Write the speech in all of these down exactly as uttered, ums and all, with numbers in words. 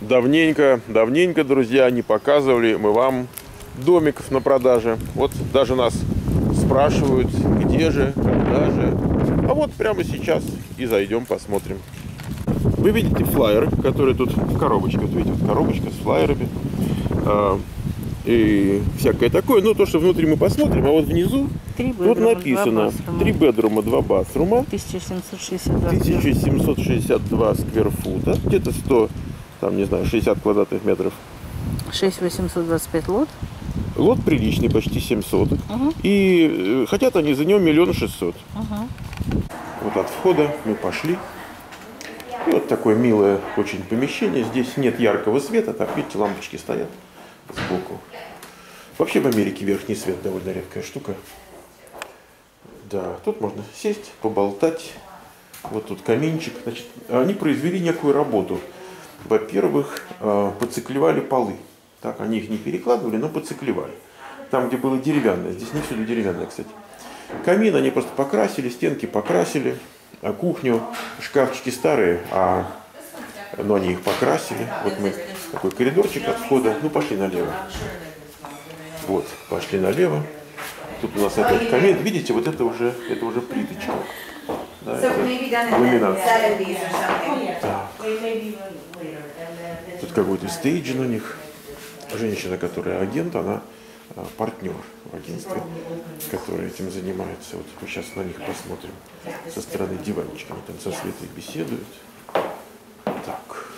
Давненько, давненько, друзья, не показывали мы вам домиков на продаже. Вот даже нас спрашивают, где же, когда же. А вот прямо сейчас и зайдем, посмотрим. Вы видите флаеры, которые тут в коробочке. Вот видите, вот коробочка с флаерами. А, и всякое такое. Ну, то, что внутри мы посмотрим, а вот внизу тут написано три бедрума, два басрума. тысяча семьсот шестьдесят два. тысяча семьсот шестьдесят два скверфута. Где-то сто, там, не знаю, шестьдесят квадратных метров. шесть тысяч восемьсот двадцать пять лот. Лот приличный, почти семьсот. Угу. И э, хотят они за него миллион шестьсот. Угу. Вот от входа мы пошли. И вот такое милое очень помещение. Здесь нет яркого света. Так, видите, лампочки стоят сбоку. Вообще в Америке верхний свет довольно редкая штука. Да, тут можно сесть, поболтать. Вот тут каминчик. Значит, они произвели некую работу. Во-первых, поциклевали полы. Так, они их не перекладывали, но поциклевали. Там, где было деревянное. Здесь не всюду деревянное, кстати. Камин они просто покрасили, стенки покрасили. А кухню, шкафчики старые, а, но они их покрасили. Вот мы такой коридорчик от входа. Ну, пошли налево. Вот, пошли налево. Тут у нас опять камин. Видите, вот это уже, это уже плиточка. Да, это ламинация. Так. Тут какой-то стейджин у них. Женщина, которая агент, она партнер в агентстве, который этим занимается. Вот мы сейчас на них посмотрим со стороны диванчика. Они там со Светой беседуют. Так.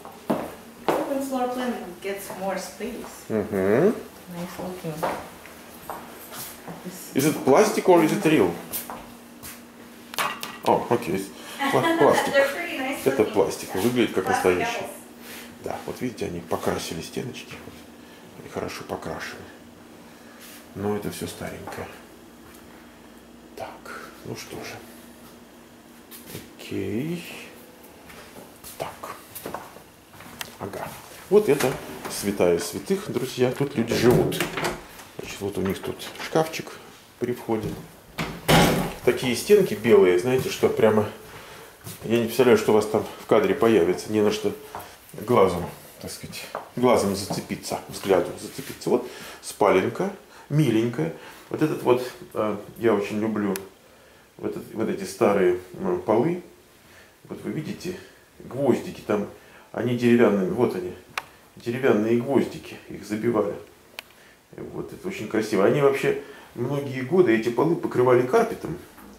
Угу. Is it plastic or is it real? О, окей. Пластик. Это пластик. Выглядит как настоящий. Да, вот видите, они покрасили стеночки. Они хорошо покрашены. Но это все старенькое. Так, ну что же. Окей. Так. Ага. Вот это святая святых, друзья. Тут люди живут. Значит, вот у них тут шкафчик при входе. Такие стенки белые, знаете, что прямо... Я не представляю, что у вас там в кадре появится. Не на что глазом, так сказать, глазом зацепиться, взглядом зацепиться. Вот спаленка, миленькая. Вот этот вот, я очень люблю вот, этот, вот эти старые полы. Вот вы видите, гвоздики там, они деревянные, вот они, деревянные гвоздики, их забивали. Вот это очень красиво. Они вообще многие годы эти полы покрывали карпетом.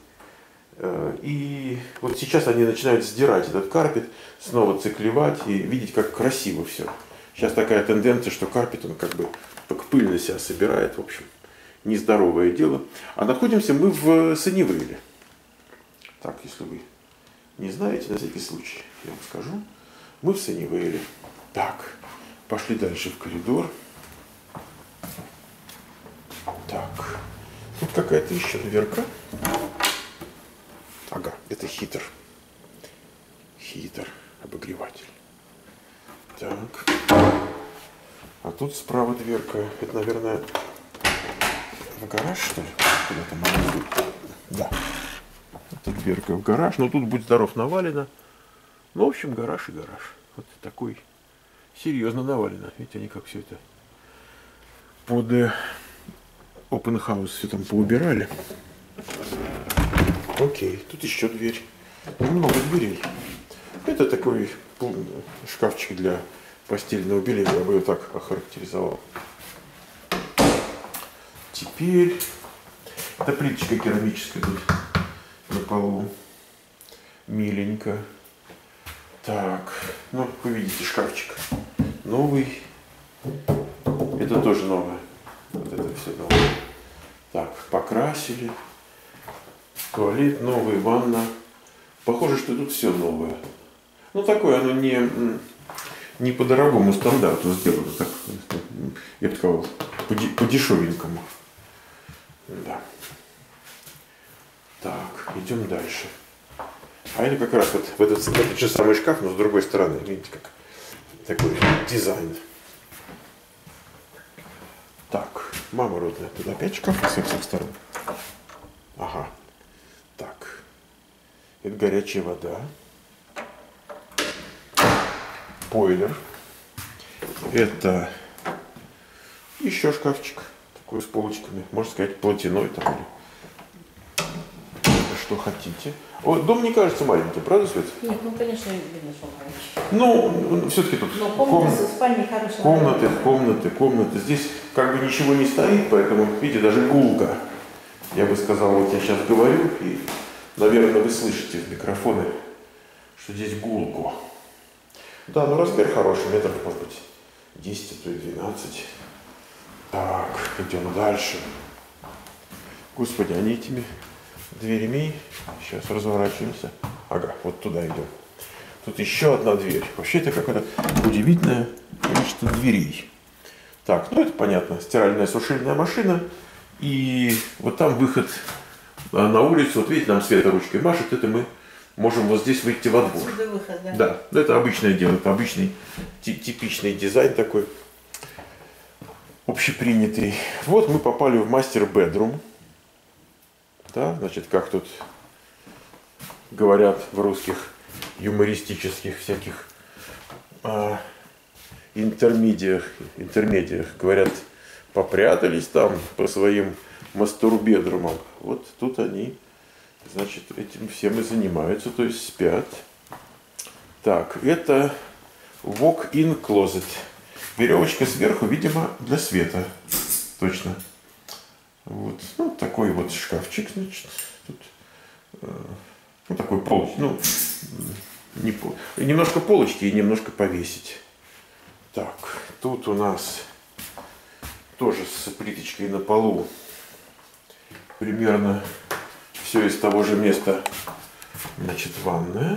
И вот сейчас они начинают сдирать этот карпет, снова циклевать и видеть, как красиво все. Сейчас такая тенденция, что карпет, он как бы только пыль на себя собирает. В общем, нездоровое дело. А находимся мы в Саннивейле. Так, если вы не знаете, на всякий случай я вам скажу. Мы в Саннивейле. Так, пошли дальше в коридор. Так, тут какая-то еще дверка. Ага, это хитр. Хитр, обогреватель. Так. А тут справа дверка. Это, наверное, в гараж, что ли? Куда-то можно быть. Да. Это дверка в гараж. Но тут, будь здоров, навалено. Ну, в общем, гараж и гараж. Вот такой серьезно навалено. Видите, они как все это под open house все там поубирали. Окей, тут еще дверь. Много дверей. Это такой шкафчик для постельного белья, я бы его так охарактеризовал. Теперь это плиточка керамическая тут на полу. Миленько. Так, ну вы видите шкафчик. Новый. Это тоже новое. Вот это все новое. Так, покрасили. Туалет новый, ванна. Похоже, что тут все новое. Ну, такое оно не, не по дорогому стандарту сделано. Так, я бы сказал, по дешевенькому. Да. Так, идем дальше. А это как раз вот в этот, этот же самый шкаф, но с другой стороны. Видите, как такой дизайн. Так, мама родная. Тут опять шкаф со всех сторон. Ага. Так, это горячая вода, бойлер, Это еще шкафчик такой с полочками, можно сказать, платяной там или что хотите. О, дом не кажется маленьким, правда, Свет? Нет, ну конечно, видно, что он маленький. Ну, все-таки тут но комната ком... спальни хорошая. Комнаты, комнаты, комнаты. Здесь как бы ничего не стоит, поэтому, видите, даже гулка. Я бы сказал, вот я сейчас говорю, и, наверное, вы слышите в микрофоны, что здесь гулку. Да, ну размер хороший, метров, может быть, десять, а то и двенадцать. Так, идем дальше. Господи, они этими дверями. Сейчас разворачиваемся. Ага, вот туда идем. Тут еще одна дверь. Вообще это какое-то удивительное количество дверей. Так, ну это понятно. Стиральная сушильная машина. И вот там выход на улицу. Вот видите, нам Света ручкой машет. Это мы можем вот здесь выйти во двор. Отсюда выход, да? Да, это обычное дело. Это обычный, типичный дизайн такой. Общепринятый. Вот мы попали в мастер-бедрум. Да, значит, как тут говорят в русских юмористических всяких а, интермедиях, интермедиях, говорят, попрятались там по своим мастер-бедрумам. Вот тут они, значит, этим всем и занимаются, то есть спят. Так, это walk-in closet. Веревочка сверху, видимо, для света. Точно. Вот. Ну, такой вот шкафчик, значит. Тут, э, ну, такой полочки. Ну, не пол, немножко полочки и немножко повесить. Так, тут у нас тоже с плиточкой на полу. Примерно все из того же места. Значит, ванная.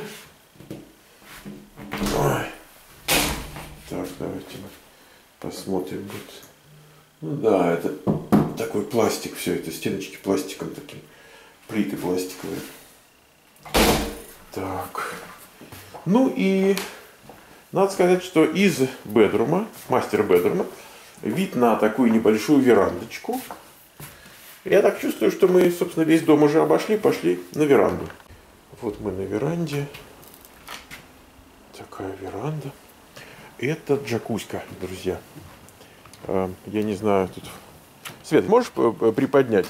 Ой. Так, давайте посмотрим. Ну да, это такой пластик, все это, стеночки пластиком таким, плиты пластиковые. Так. Ну и надо сказать, что из бедрума, мастер-бедрума, вид на такую небольшую верандочку. Я так чувствую, что мы, собственно, весь дом уже обошли, пошли на веранду. Вот мы на веранде. Такая веранда. Это джакуська, друзья. Я не знаю, тут... Свет, можешь приподнять?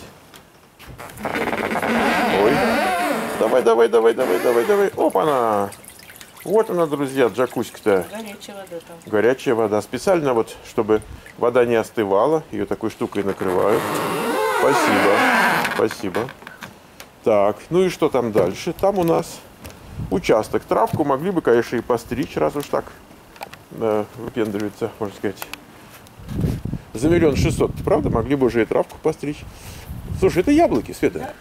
Ой. Давай, давай, давай, давай, давай, давай. Опа-на! Вот она, друзья, джакуська-то. Горячая вода там. Горячая вода. Специально вот, чтобы вода не остывала. Ее такой штукой накрывают. Спасибо. Спасибо. Так, ну и что там дальше? Там у нас участок. Травку могли бы, конечно, и постричь, раз уж так э, выпендривается, можно сказать. За миллион шестьсот, правда? Могли бы уже и травку постричь. Слушай, это яблоки, Света. Да.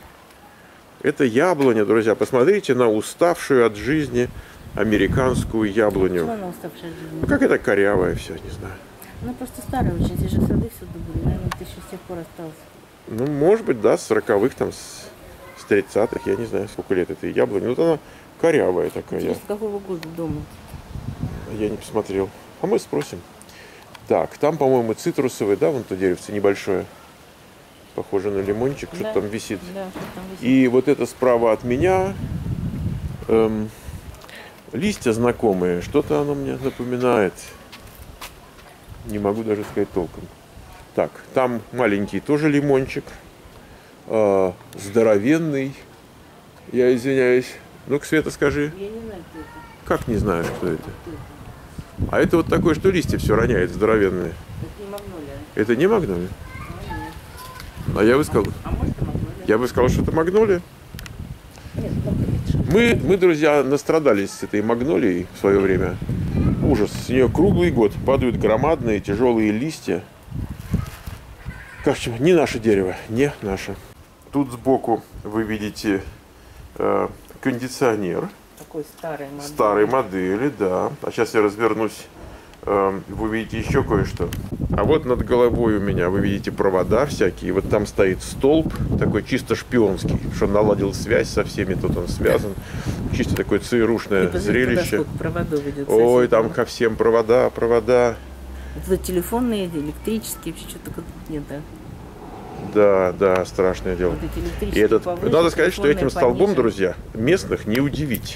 Это яблоня, друзья. Посмотрите на уставшую от жизни американскую яблоню. Почему она уставшая от жизни? Ну, как это корявая все, не знаю. Она просто старая очень. Здесь же сады все были. Наверное, ты еще с тех пор остался. Ну, может быть, да, с сороковых, там, с, с тридцатых. Я не знаю, сколько лет этой яблони. Вот она корявая такая. Интересно, с какого года дома? Я не посмотрел. А мы спросим. Так, там, по-моему, цитрусовый, да, вон то деревце небольшое. Похоже на лимончик, да, что-то там висит. Да, что там висит. И вот это справа от меня эм, листья знакомые. Что-то оно мне напоминает. Не могу даже сказать толком. Так, там маленький тоже лимончик. Э, здоровенный. Я извиняюсь. Ну-ка, Света, скажи. Я не знаю, кто это. Как не знаешь, кто это? А это вот такое, что листья все роняет, здоровенные. Это не магнолия. Это не магнолия? А я бы сказал, а, а может, магнолия? Я бы сказал, что это магнолия. Нет, мы, мы, друзья, настрадались с этой магнолией в свое время. Ужас. С нее круглый год падают громадные тяжелые листья. Как не наше дерево, не наше. Тут сбоку вы видите э, кондиционер. Такой старой модели. Старой модели, да. А сейчас я развернусь. Э, вы увидите еще кое-что. А вот над головой у меня вы видите провода всякие. Вот там стоит столб, такой чисто шпионский, что наладил связь со всеми, тут он связан. Чисто такое ЦРУшное зрелище. Ой, там ко всем провода, провода. Это телефонные, электрические, вообще что-то тут нет, да? Да, да, страшное дело. Вот И этот, повыше, надо сказать, что этим столбом, пониже. Друзья, местных не удивить.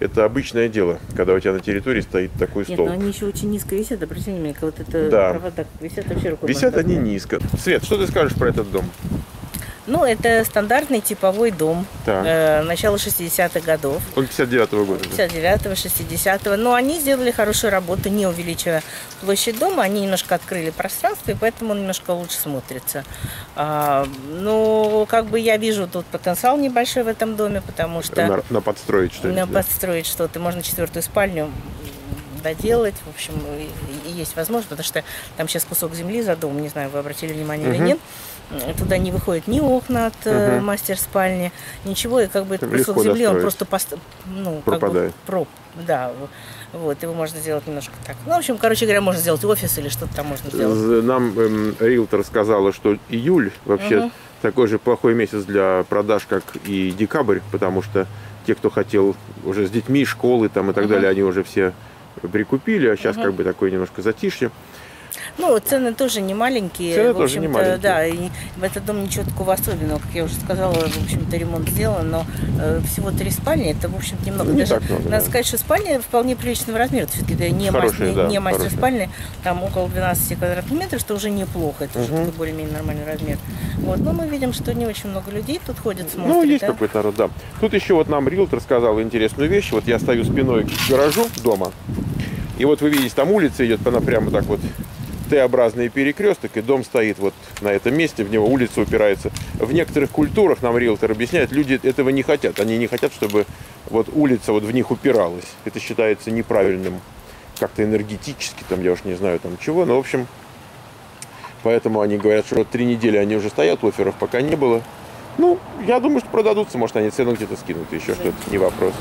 это обычное дело, когда у тебя на территории стоит такой Нет, столб. но они еще очень низко висят, обратите внимание, как вот это Да. провода висят вообще рукой. Висят можно они достать. низко. Свет, что ты скажешь про этот дом? Ну, это стандартный типовой дом. Так. Э, начала шестидесятых годов. Он пятьдесят девятого года. да? пятьдесят девятого, шестидесятого. Но они сделали хорошую работу, не увеличивая площадь дома. Они немножко открыли пространство, и поэтому он немножко лучше смотрится. А, ну, как бы я вижу тут потенциал небольшой в этом доме, потому что На, на подстроить что-нибудь. на да? подстроить что-то. Можно четвертую спальню доделать. В общем, и, и есть возможность, потому что там сейчас кусок земли за домом, не знаю, вы обратили внимание или Мгм. нет. Туда не выходят ни окна от э, Мгм. мастер-спальни, ничего, и как бы этот Там кусок легко земли, он достроить. просто пост... ну, как бы Пропадает. проб, да, вот, его можно сделать немножко так. Ну, в общем, короче говоря, можно сделать офис или что-то там можно сделать. З- Нам эм, риэлтор сказала, что июль вообще Мгм. такой же плохой месяц для продаж, как и декабрь, потому что те, кто хотел уже с детьми, школы там и так Мгм. далее, они уже все прикупили, а сейчас Мгм. как бы такое немножко затишье. Ну, цены тоже не маленькие. Цены в тоже не общем-то, маленькие. Да, и в этот дом ничего такого особенного, как я уже сказала, в общем-то, ремонт сделан, но э, всего три спальни, это, в общем-то, немного. Не Даже, так много, надо да. сказать, что спальня вполне приличного размера. Все-таки это не, мас- Хорошие, не, да, не мастер хорошие. спальни, там около двенадцати квадратных метров, что уже неплохо, это уже Мгм. такой более-менее нормальный размер. Вот, но мы видим, что не очень много людей тут ходят, смотрят. Ну, есть да? какой-то народ, да. Тут еще вот нам риэлтор сказал интересную вещь. Вот я стою спиной к гаражу дома, и вот вы видите, там улица идет, она прямо так вот Т-образный перекресток, и дом стоит вот на этом месте, в него улица упирается. В некоторых культурах, нам риэлтор объясняет, люди этого не хотят. Они не хотят, чтобы вот улица вот в них упиралась. Это считается неправильным как-то энергетически, там, я уж не знаю, там чего. Но, в общем, поэтому они говорят, что вот три недели они уже стоят, офферов пока не было. Ну, я думаю, что продадутся, может, они цену где-то скинут, еще что-то, не вопрос.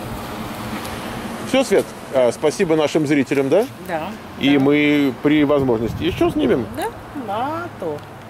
Все, Свет, а, спасибо нашим зрителям, да? Да. И да. мы при возможности еще снимем. Да, на то.